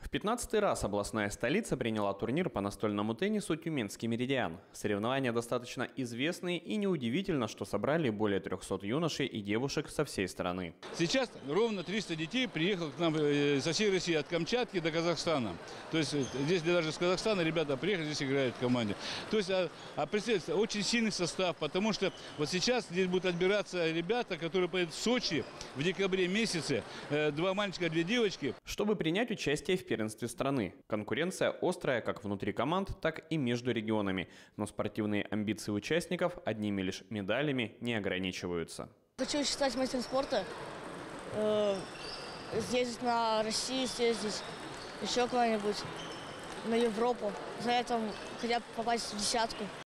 В 15-й раз областная столица приняла турнир по настольному теннису «Тюменский Меридиан». Соревнования достаточно известные, и неудивительно, что собрали более 300 юношей и девушек со всей страны. Сейчас ровно 300 детей приехало к нам со всей России, от Камчатки до Казахстана. То есть здесь даже с Казахстана ребята приехали, здесь играют в команде. То есть, представьте, очень сильный состав, потому что вот сейчас здесь будут отбираться ребята, которые поедут в Сочи в декабре месяце. 2 мальчика, 2 девочки. Чтобы принять участие в первенстве страны. Конкуренция острая как внутри команд, так и между регионами. Но спортивные амбиции участников одними лишь медалями не ограничиваются. Хочу стать мастером спорта, съездить на Россию, съездить еще куда-нибудь, на Европу. За это хотя бы попасть в десятку.